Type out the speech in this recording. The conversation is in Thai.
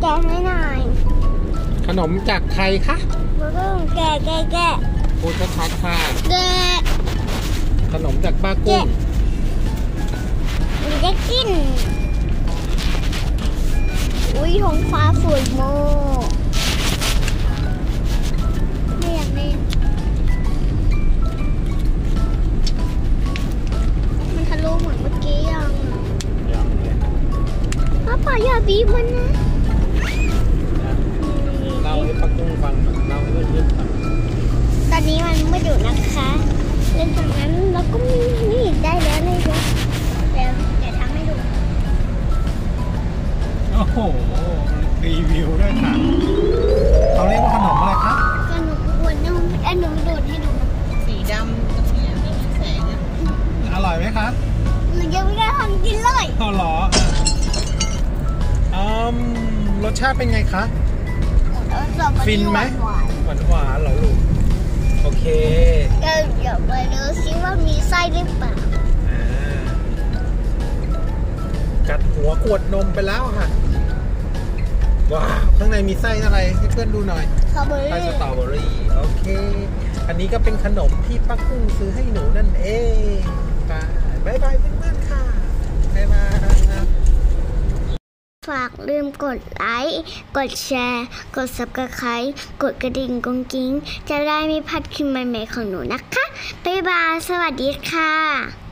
ะให้หน่อยขนมจากใครคะมากุ้งแกะพูดชัดๆค่ะแกะขนมจากป้ากุ้งมันจะกินอุ้ยท้องฟ้าสวยมากไม่อยากเล่นมันทะลุเหมือนเมื่อกี้ยังเลยป้าป๋าอย่าบีบมันนะเล่าให้ป้ากุ้งฟังเล่าให้เพื่อนๆฟังตอนนี้มันไม่อยู่นะคะเล่นตรงนั้นแล้วก็มีนี่ได้แล้วเลยจ้ะเดี๋ยวทำให้ดูโอ้โหรีวิวด้วยค่ะเขาเรียกว่าขนมอะไรคะขนมอ้วนนุ่มหนูดูดให้ดูสีดำตรงนี้มีแสงอร่อยไหมคะหนูยังไม่ได้ทำกินเลยอ๋อเหรอรสชาติเป็นไงคะฟินไหมหวานเหรอลูกโอเคเดี๋ยวไปดูซิว่ามีไส้หรือเปล่ากัดหัวขวดนมไปแล้วค่ะว้าวข้างในมีไส้อะไรให้เพื่อนดูหน่อยไส้สตรอเบอรี่โอเคอันนี้ก็เป็นขนมที่ป้ากุ้งซื้อให้หนูนั่นเองบายบายเพื่อนๆค่ะบายบายฝากลืมกดไลค์กดแชร์กด Subscribe กดกระดิ่งกุ้งกิ้งจะได้ไม่พลาดคลิปใหม่ๆของหนูนะคะบ๊ายบายสวัสดีค่ะ